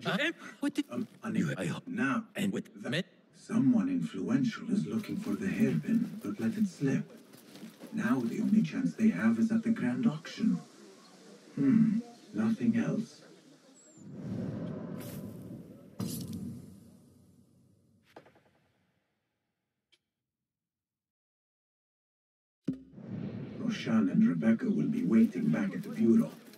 What did now, and with that? Someone influential is looking for the hairpin, but let it slip. Now the only chance they have is at the grand auction. Nothing else. Roshan and Rebecca will be waiting back at the bureau.